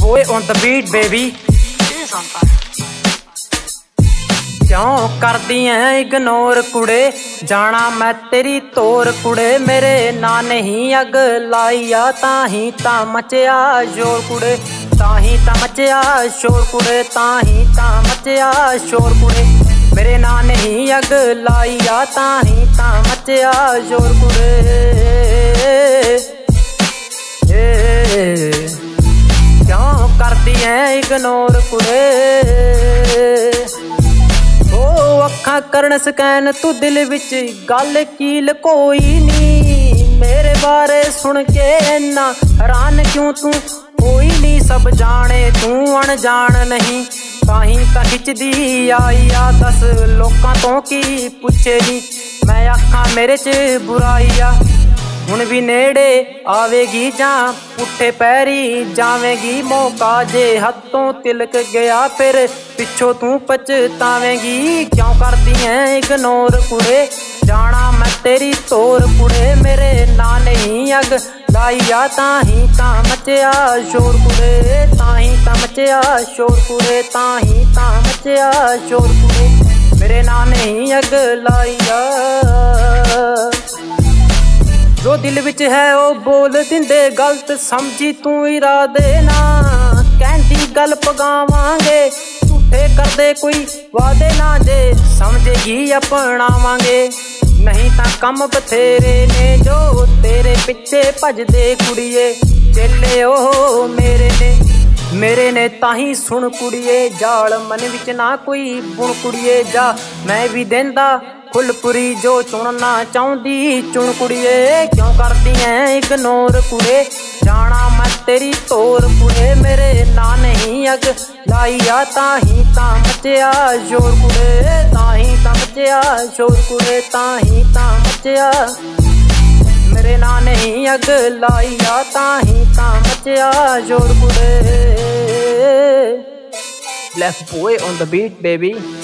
boy on the beat baby। क्यों करदी है इग्नोर कुड़े, जाना मैं तेरी तोर कुड़े। मेरे ना नहीं अग लाइया ताही ता मचया शोर कुड़े, ताही ता मचया शोर कुड़े, ताही ता मचया शोर कुड़े। मेरे ना नहीं अग लाइया ताही ता मचया शोर कुड़े। क्यों करदी है इग्नोर कुड़े, अखा करन स्कैन तू दिल विच गल कील कोई नी। मेरे बारे सुन के इन्ना हैरान क्यों तू कोई नी, सब जाने तू अनजान नहीं। ताही ता खिचदी आई आ दस लोकां तो की पुछे नी। मैं आखा मेरे च बुराइया हुण भी नेड़े आवेगी, जा पुट्ठे पैरी जावेगी। मौका जे हथों तिलक गया फिर पिछों तू पछतावेगी। क्यों करती है इग्नोर कुड़े, जाना मैं तेरी तोर कुड़े। मेरे ना नहीं अग लाइया ताही ता मचया शोर कुड़े, ताही ता मचया शोर कुड़े, ताही ता मचया शोर कुड़े। मेरे ना नहीं अग लाइया, जो दिल विच है वो बोल दिंदे, गलत समझी तू इरादे ना। कहती गल पगावांगे झूठे करदे कोई वादे ना, जे समझेगी अपनावांगे। नहीं ता कम बथेरे ने जो तेरे पिछे भजदे कुड़िए। चेले ओ मेरे ने ताही सुन कुड़िए, जाल मन विच ना कोई बुण कुड़िए। जा मैं भी देंदा फुलपुरी जो चुनना चाहती चुन कुड़िए। क्यों करती है इग्नोर कुड़े, जाना मैं तेरी तोर कुड़े। मेरे ना नहीं अग लाइया ताही ता मचया शोर कुड़े, ताही ता मचया शोर कुड़े, ताही ता मचया। मेरे ना नहीं अग लाइया ताही ता मचया शोर कुड़े। Left boy on the beat baby।